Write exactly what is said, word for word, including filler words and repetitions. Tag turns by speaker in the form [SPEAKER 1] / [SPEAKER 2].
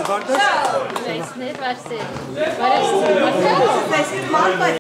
[SPEAKER 1] war das?
[SPEAKER 2] Ich weiß nicht, wer es ist. Wer ist es? Marcello?